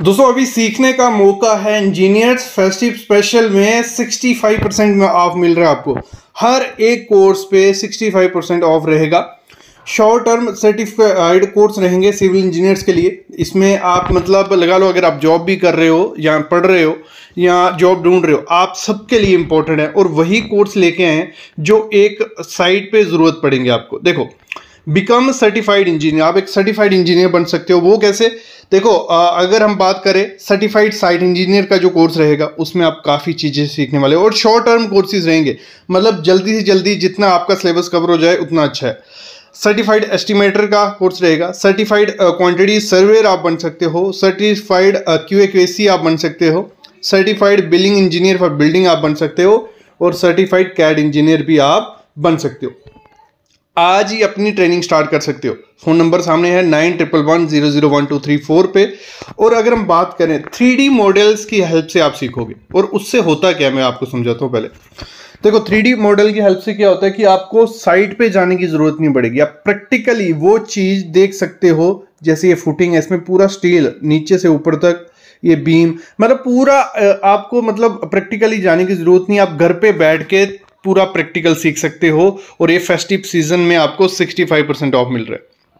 दोस्तों अभी सीखने का मौका है। इंजीनियर्स फेस्टिव स्पेशल में 65% में ऑफ मिल रहा है आपको। हर एक कोर्स पे 65% ऑफ रहेगा। शॉर्ट टर्म सर्टिफाइड कोर्स रहेंगे सिविल इंजीनियर्स के लिए। इसमें आप मतलब लगा लो, अगर आप जॉब भी कर रहे हो या पढ़ रहे हो या जॉब ढूंढ रहे हो, आप सबके लिए इंपॉर्टेंट है। और वही कोर्स लेके आए जो एक साइट पे जरूरत पड़ेंगे आपको। देखो, बिकम सर्टिफाइड इंजीनियर, आप एक सर्टिफाइड इंजीनियर बन सकते हो। वो कैसे? देखो, अगर हम बात करें सर्टिफाइड साइट इंजीनियर का जो कोर्स रहेगा उसमें आप काफ़ी चीज़ें सीखने वाले हो और शॉर्ट टर्म कोर्सेज रहेंगे। मतलब जल्दी से जल्दी जितना आपका सिलेबस कवर हो जाए उतना अच्छा है। सर्टिफाइड एस्टिमेटर का कोर्स रहेगा। सर्टिफाइड क्वांटिटी सर्वेयर आप बन सकते हो। सर्टिफाइड QA/QC आप बन सकते हो। Certified billing engineer for building आप बन सकते हो। और सर्टिफाइड कैड इंजीनियर भी आप बन सकते हो। आज ही अपनी ट्रेनिंग स्टार्ट कर सकते हो। फ़ोन नंबर सामने है 9111001234 पे। और अगर हम बात करें 3D मॉडल्स की हेल्प से आप सीखोगे। और उससे होता क्या, मैं आपको समझाता हूँ। पहले देखो, 3D मॉडल की हेल्प से क्या होता है कि आपको साइट पे जाने की ज़रूरत नहीं पड़ेगी। आप प्रैक्टिकली वो चीज़ देख सकते हो। जैसे ये फुटिंग है, इसमें पूरा स्टील नीचे से ऊपर तक, ये बीम, मतलब पूरा आपको मतलब प्रैक्टिकली जाने की ज़रूरत नहीं। आप घर पे बैठ के पूरा प्रैक्टिकल सीख सकते हो। और ये फेस्टिव सीजन में आपको 65% ऑफ मिल रहा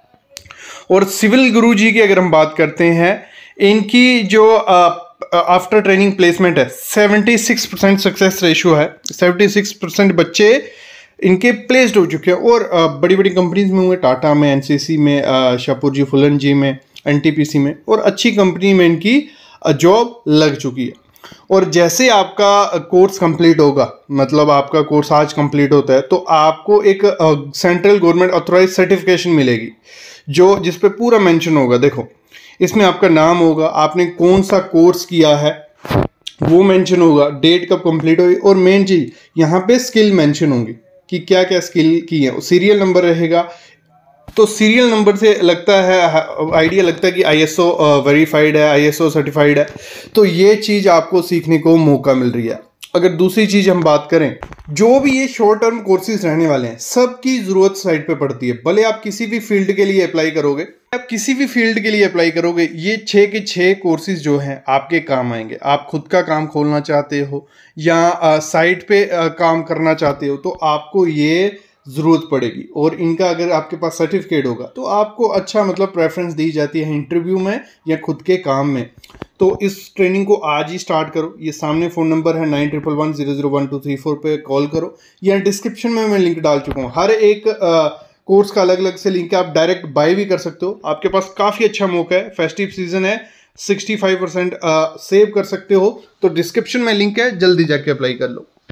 है। और सिविल गुरु जी की अगर हम बात करते हैं, इनकी जो आफ्टर ट्रेनिंग प्लेसमेंट है 76% सक्सेस रेशियो है। 76% बच्चे इनके प्लेस्ड हो चुके हैं। और बड़ी बड़ी कंपनीज में हुए, टाटा में, NCC में, शाहपुर जी फुलन जी में, NTPC में, और अच्छी कंपनी में इनकी जॉब लग चुकी है। और जैसे आपका कोर्स कंप्लीट होगा, मतलब आपका कोर्स आज कंप्लीट होता है, तो आपको एक सेंट्रल गवर्नमेंट ऑथराइज सर्टिफिकेशन मिलेगी जो जिस पे पूरा मेंशन होगा। देखो, इसमें आपका नाम होगा, आपने कौन सा कोर्स किया है वो मेंशन होगा, डेट कब कंप्लीट हुई, और मेन चीज यहाँ पे स्किल मेंशन होंगी कि क्या क्या स्किल की है। सीरियल नंबर रहेगा। तो सीरियल नंबर से लगता है, आइडिया लगता है कि ISO वेरीफाइड है, ISO सर्टिफाइड है। तो ये चीज़ आपको सीखने को मौका मिल रही है। अगर दूसरी चीज़ हम बात करें, जो भी ये शॉर्ट टर्म कोर्सेज रहने वाले हैं, सबकी ज़रूरत साइट पे पड़ती है। भले आप किसी भी फील्ड के लिए अप्लाई करोगे, ये 6 के 6 कोर्सेज जो हैं आपके काम आएंगे। आप खुद का काम खोलना चाहते हो या साइट पे काम करना चाहते हो, तो आपको ये ज़रूरत पड़ेगी। और इनका अगर आपके पास सर्टिफिकेट होगा तो आपको अच्छा मतलब प्रेफरेंस दी जाती है इंटरव्यू में या खुद के काम में। तो इस ट्रेनिंग को आज ही स्टार्ट करो। ये सामने फ़ोन नंबर है 9111001234 पे कॉल करो, या डिस्क्रिप्शन में मैं लिंक डाल चुका हूँ। हर एक कोर्स का अलग अलग से लिंक है, आप डायरेक्ट बाय भी कर सकते हो। आपके पास काफ़ी अच्छा मौका है, फेस्टिव सीजन है, 65% सेव कर सकते हो। तो डिस्क्रिप्शन में लिंक है, जल्दी जाके अप्लाई कर लो।